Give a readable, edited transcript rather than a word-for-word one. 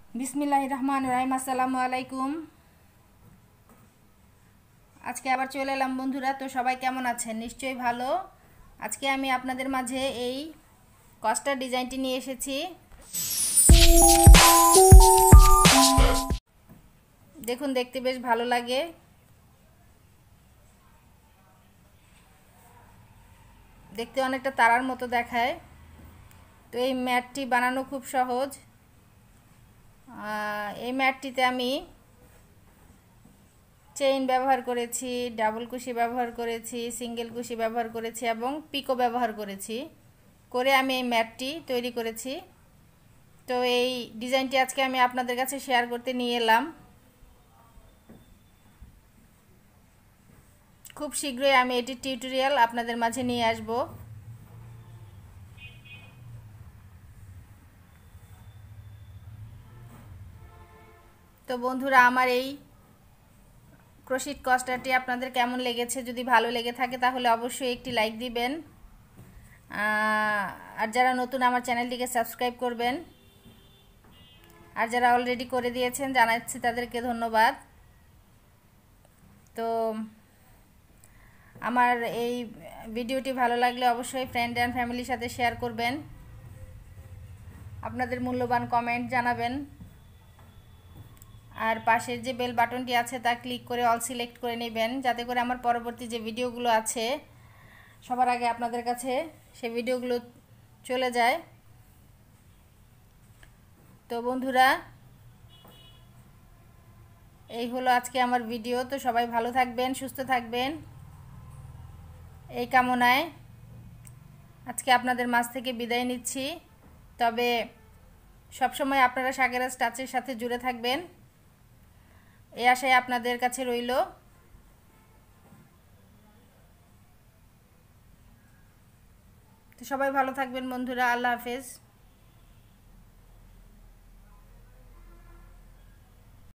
বিসমিল্লাহির রহমানির রহিম। আসসালামু আলাইকুম। আজকে আবার চলে এলাম বন্ধুরা। তো সবাই কেমন আছেন? নিশ্চয়ই ভালো। আজকে আমি আপনাদের মাঝে এই কস্টার ডিজাইনটি নিয়ে এসেছি। দেখুন, দেখতে বেশ ভালো লাগে। দেখতে অনেকটা তারার মতো দেখায়। তো এই ম্যাটটি বানানো খুব সহজ। এই ম্যাটটিতে আমি চেইন ব্যবহার করেছি, ডাবল কুশি ব্যবহার করেছি, সিঙ্গেল কুশি ব্যবহার করেছি এবং পিকো ব্যবহার করেছি, করে আমি এই ম্যাটটি তৈরি করেছি। তো এই ডিজাইনটি আজকে আমি আপনাদের কাছে শেয়ার করতে নিয়ে এলাম। খুব শীঘ্রই আমি এটির টিউটোরিয়াল আপনাদের মাঝে নিয়ে আসব। তো বন্ধুরা, আমার এই ক্রোশিট কস্টারটি আপনাদের কেমন লেগেছে? যদি ভালো লেগে থাকে তাহলে অবশ্যই একটি লাইক দিবেন। আর যারা নতুন, আমার চ্যানেলটিকে সাবস্ক্রাইব করবেন। আর যারা অলরেডি করে দিয়েছেন, জানাচ্ছি তাদেরকে ধন্যবাদ। তো আমার এই ভিডিওটি ভালো লাগলে অবশ্যই ফ্রেন্ড অ্যান্ড ফ্যামিলির সাথে শেয়ার করবেন। আপনাদের মূল্যবান কমেন্ট জানাবেন। আর পাশের যে বেল বাটনটি আছে তা ক্লিক করে অল সিলেক্ট করে নেবেন, যাতে করে আমার পরবর্তী যে ভিডিওগুলো আছে সবার আগে আপনাদের কাছে সেই ভিডিওগুলো চলে যায়। তো বন্ধুরা, এই হলো আজকে আমার ভিডিও। তো সবাই ভালো থাকবেন, সুস্থ থাকবেন, এই কামনায় আজকে আপনাদের মাঝ থেকে বিদায় নিচ্ছি। তবে সবসময় আপনারা সাগেরাস টাচের সাথে জুড়ে থাকবেন, এই আশায় আপনাদের কাছে রইল। তো সবাই ভালো থাকবেন বন্ধুরা। আল্লাহ হাফেজ।